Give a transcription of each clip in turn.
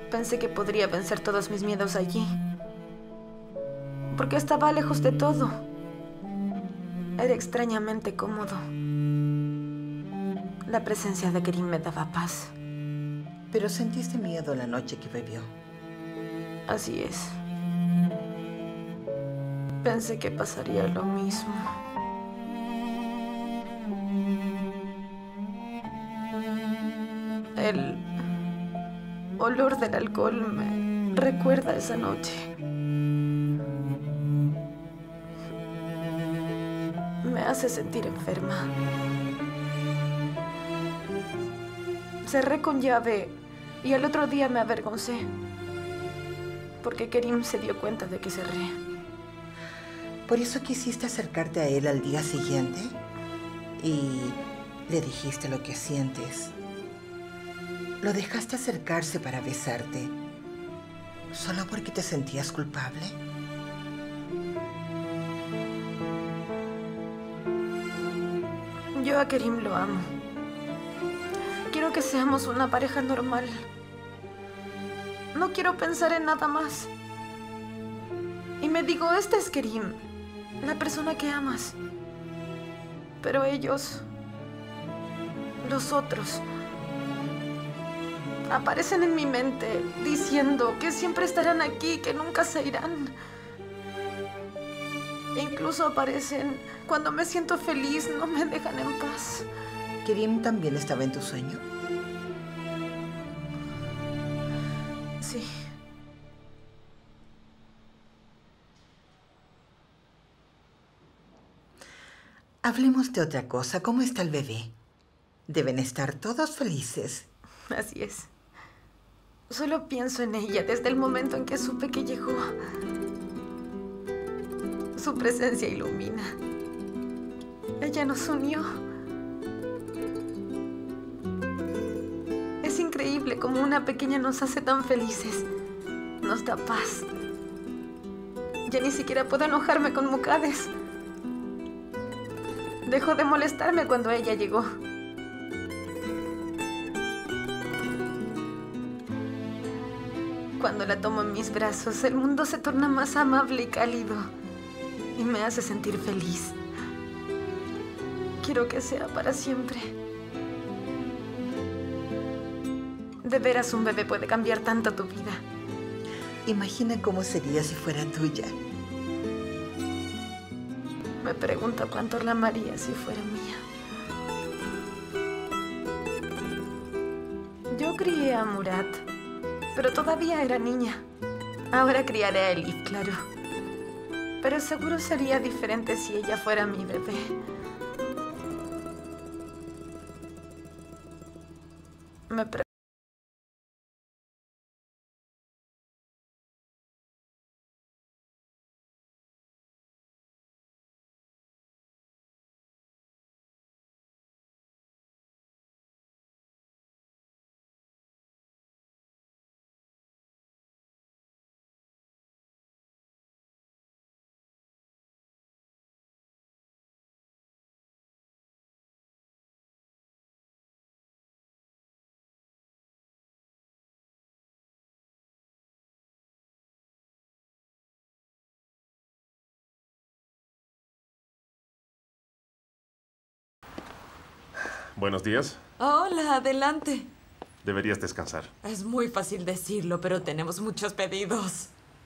Pensé que podría vencer todos mis miedos allí. Porque estaba lejos de todo. Era extrañamente cómodo. La presencia de Kerim me daba paz. Pero sentiste miedo la noche que bebió. Así es. Pensé que pasaría lo mismo. El olor del alcohol me recuerda esa noche. Me hace sentir enferma. Cerré con llave y al otro día me avergoncé. Porque Kerim se dio cuenta de que cerré. ¿Por eso quisiste acercarte a él al día siguiente? Y le dijiste lo que sientes. Lo dejaste acercarse para besarte. ¿Solo porque te sentías culpable? Yo a Kerim lo amo. Quiero que seamos una pareja normal. No quiero pensar en nada más. Y me digo, este es Kerim, la persona que amas. Pero ellos, los otros, aparecen en mi mente diciendo que siempre estarán aquí, que nunca se irán. E incluso aparecen cuando me siento feliz, no me dejan en paz. ¿Kerim también estaba en tu sueño? Sí. Hablemos de otra cosa. ¿Cómo está el bebé? Deben estar todos felices. Así es. Solo pienso en ella desde el momento en que supe que llegó. Su presencia ilumina. Ella nos unió. Es increíble cómo una pequeña nos hace tan felices. Nos da paz. Ya ni siquiera puedo enojarme con Muqaddes. Dejó de molestarme cuando ella llegó. Cuando la tomo en mis brazos, el mundo se torna más amable y cálido. Y me hace sentir feliz. Quiero que sea para siempre. De veras, un bebé puede cambiar tanto tu vida. Imagina cómo sería si fuera tuya. Me pregunto cuánto la amaría si fuera mía. Yo crié a Murat, pero todavía era niña. Ahora criaré a Elif, claro. Pero seguro sería diferente si ella fuera mi bebé. Me pregunto. Buenos días. Hola, adelante. Deberías descansar. Es muy fácil decirlo, pero tenemos muchos pedidos.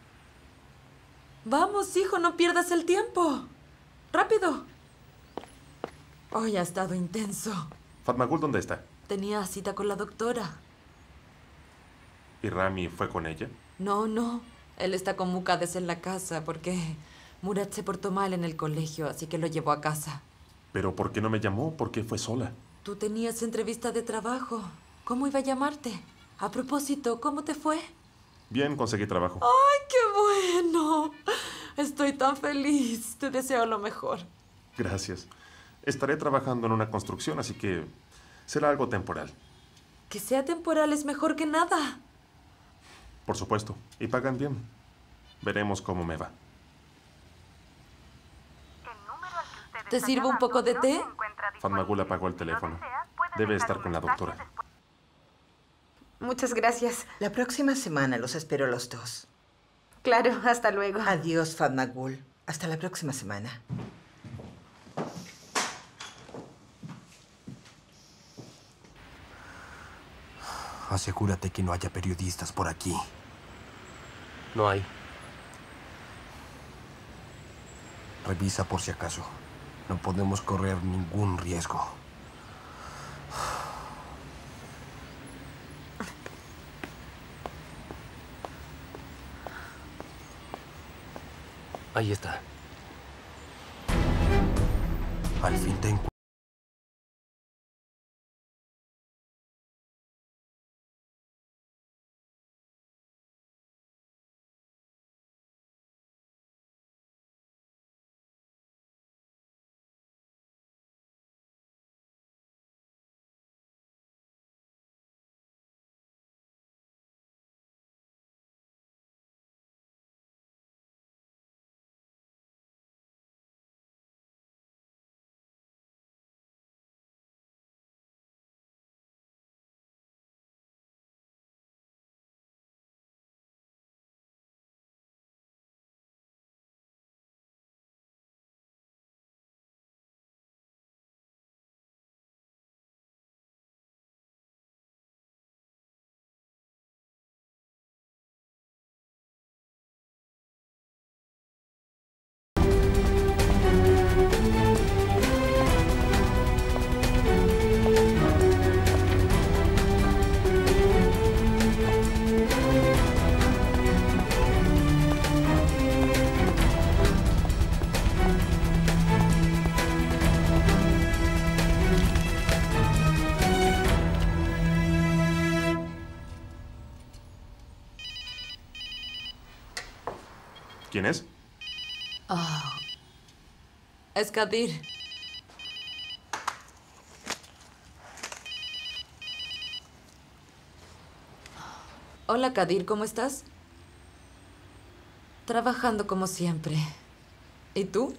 Vamos, hijo, no pierdas el tiempo. ¡Rápido! Hoy ha estado intenso. Fatmagul, ¿dónde está? Tenía cita con la doctora. ¿Y Rami fue con ella? No. Él está con Muqaddes en la casa porque Murat se portó mal en el colegio, así que lo llevó a casa. ¿Pero por qué no me llamó? ¿Por qué fue sola? Tú tenías entrevista de trabajo. ¿Cómo iba a llamarte? A propósito, ¿cómo te fue? Bien, conseguí trabajo. ¡Ay, qué bueno! Estoy tan feliz. Te deseo lo mejor. Gracias. Estaré trabajando en una construcción, así que será algo temporal. Que sea temporal es mejor que nada. Por supuesto. Y pagan bien. Veremos cómo me va. ¿Te sirvo un poco de té? Fatmagul apagó el teléfono. Debe estar con la doctora. Muchas gracias. La próxima semana los espero a los dos. Claro, hasta luego. Adiós, Fatmagul. Hasta la próxima semana. Asegúrate que no haya periodistas por aquí. No hay. Revisa por si acaso. No podemos correr ningún riesgo. Ahí está. Al fin te encuentro. ¿Quién es? Es Kadir. Hola, Kadir, ¿cómo estás? Trabajando como siempre. ¿Y tú?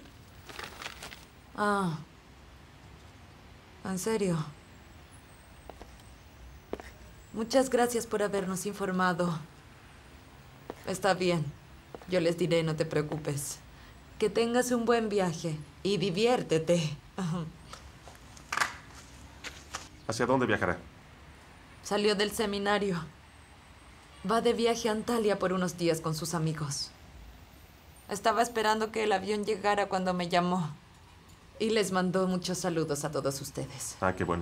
¿En serio? Muchas gracias por habernos informado. Está bien. Yo les diré, no te preocupes. Que tengas un buen viaje y diviértete. ¿Hacia dónde viajará? Salió del seminario. Va de viaje a Antalya por unos días con sus amigos. Estaba esperando que el avión llegara cuando me llamó. Y les mandó muchos saludos a todos ustedes. Ah, qué bueno.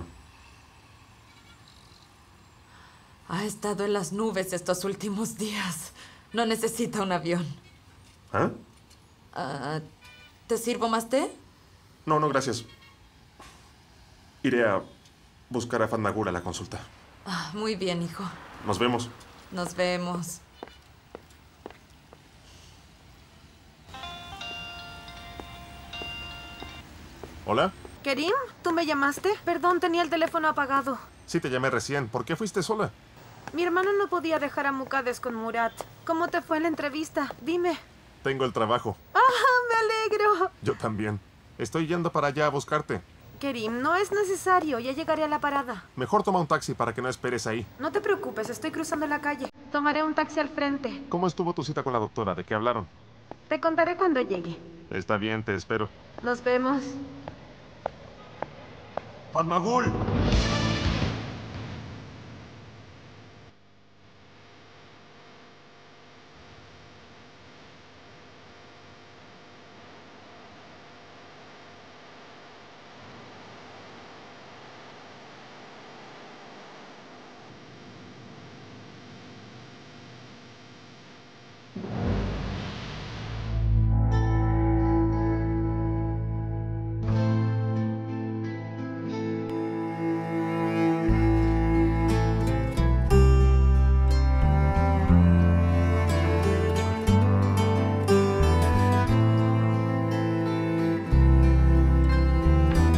Ha estado en las nubes estos últimos días. No necesita un avión. ¿Ah? ¿Te sirvo más té? No, no, gracias. Iré a buscar a Fatmagul a la consulta. Muy bien, hijo. Nos vemos. Nos vemos. ¿Hola? Kerim, ¿tú me llamaste? Perdón, tenía el teléfono apagado. Sí, te llamé recién. ¿Por qué fuiste sola? Mi hermano no podía dejar a Mukades con Murat. ¿Cómo te fue en la entrevista? Dime. Tengo el trabajo. ¡Me alegro! Yo también. Estoy yendo para allá a buscarte. Kerim, no es necesario. Ya llegaré a la parada. Mejor toma un taxi para que no esperes ahí. No te preocupes, estoy cruzando la calle. Tomaré un taxi al frente. ¿Cómo estuvo tu cita con la doctora? ¿De qué hablaron? Te contaré cuando llegue. Está bien, te espero. Nos vemos. ¡Fatmagul!